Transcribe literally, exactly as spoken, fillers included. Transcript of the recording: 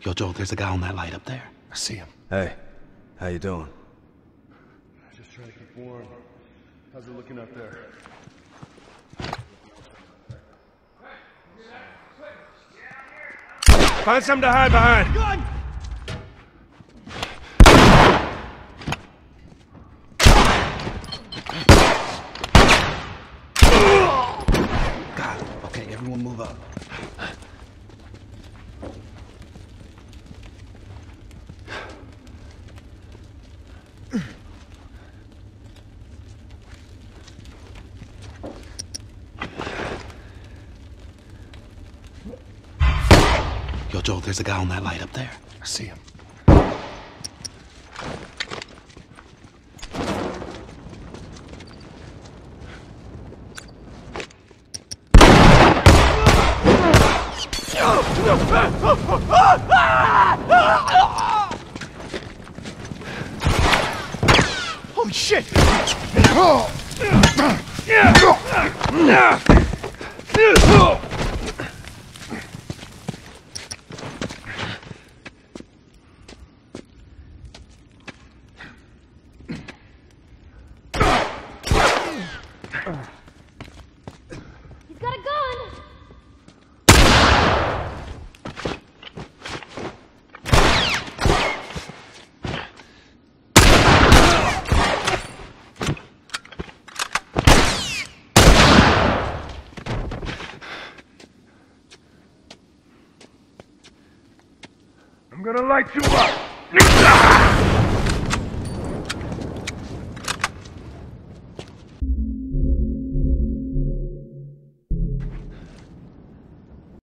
Yo, Joe, there's a guy on that light up there. I see him. Hey, how you doing? Just trying to keep warm. How's it looking up there? Find something to hide behind. Gun! God, okay, everyone move up. Yo, Joe, there's a guy on that light up there. I see him. Holy shit! He's got a gun! I'm gonna light you up!